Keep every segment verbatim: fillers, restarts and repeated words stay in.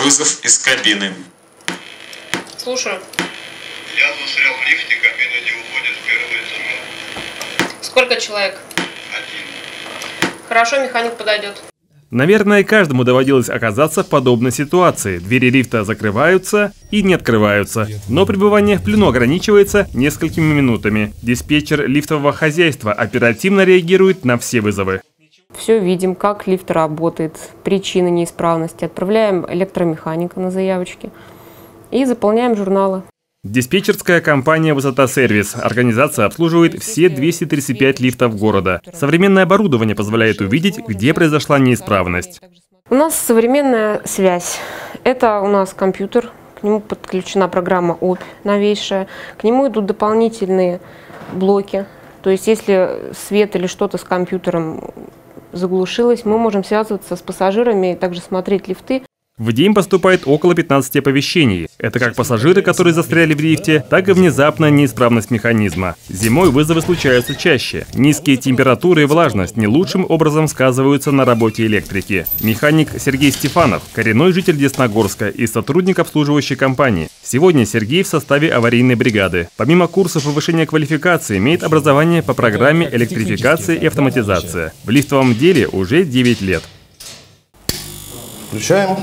Вызов из кабины. Слушаю. Я застрял в лифте, кабина не уходит с первого этажа. Сколько человек? Один. Хорошо, механик подойдет. Наверное, каждому доводилось оказаться в подобной ситуации. Двери лифта закрываются и не открываются. Но пребывание в плену ограничивается несколькими минутами. Диспетчер лифтового хозяйства оперативно реагирует на все вызовы. Все видим, как лифт работает, причины неисправности. Отправляем электромеханика на заявочки и заполняем журналы. Диспетчерская компания «Высота-сервис». Организация обслуживает все двести тридцать пять лифтов города. Современное оборудование позволяет увидеть, где произошла неисправность. У нас современная связь. Это у нас компьютер, к нему подключена программа о пи новейшая. К нему идут дополнительные блоки. То есть если свет или что-то с компьютером заглушилось, мы можем связываться с пассажирами и также смотреть лифты. В день поступает около пятнадцати оповещений. Это как пассажиры, которые застряли в лифте, так и внезапная неисправность механизма. Зимой вызовы случаются чаще. Низкие температуры и влажность не лучшим образом сказываются на работе электрики. Механик Сергей Стефанов – коренной житель Десногорска и сотрудник обслуживающей компании. Сегодня Сергей в составе аварийной бригады. Помимо курсов повышения квалификации, имеет образование по программе электрификации и автоматизация. В лифтовом деле уже девять лет. Включаем.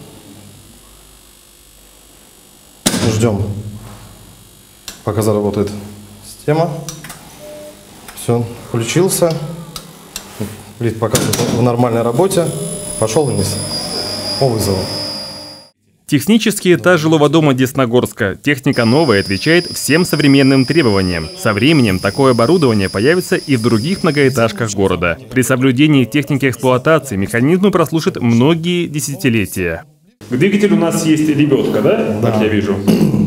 Ждем, пока заработает система. Все, включился. Лифт показывает в нормальной работе. Пошел вниз по вызову. Технический этаж жилого дома Десногорска. Техника новая, отвечает всем современным требованиям. Со временем такое оборудование появится и в других многоэтажках города. При соблюдении техники эксплуатации механизмы прослужат многие десятилетия. К двигателю у нас есть лебедка, да? Да. Как я вижу.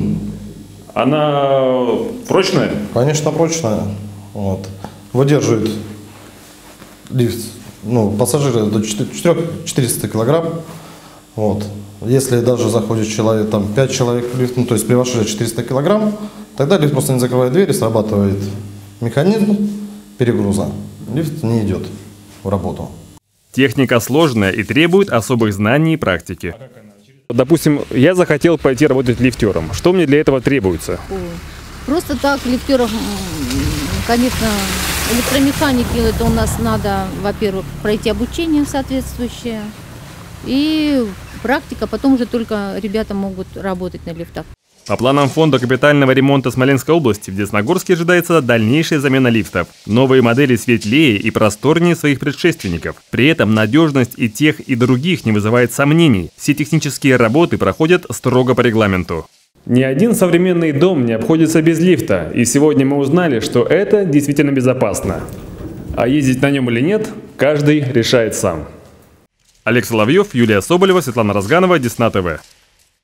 Она прочная? Конечно, прочная. Вот. Выдерживает лифт, ну, пассажиры до четырёхсот килограмм. Вот. Если даже заходит человек, там пять человек в лифт, ну, то есть превышает четыреста килограмм, тогда лифт просто не закрывает двери, срабатывает механизм перегруза. Лифт не идет в работу. Техника сложная и требует особых знаний и практики. Допустим, я захотел пойти работать лифтером. Что мне для этого требуется? Просто так лифтеров, конечно, электромеханики, это у нас надо, во-первых, пройти обучение соответствующее. И практика, потом уже только ребята могут работать на лифтах. По планам фонда капитального ремонта Смоленской области в Десногорске ожидается дальнейшая замена лифтов. Новые модели светлее и просторнее своих предшественников. При этом надежность и тех, и других не вызывает сомнений. Все технические работы проходят строго по регламенту. Ни один современный дом не обходится без лифта. И сегодня мы узнали, что это действительно безопасно. А ездить на нем или нет, каждый решает сам. Олег Соловьев, Юлия Соболева, Светлана Разганова, Десна ТВ.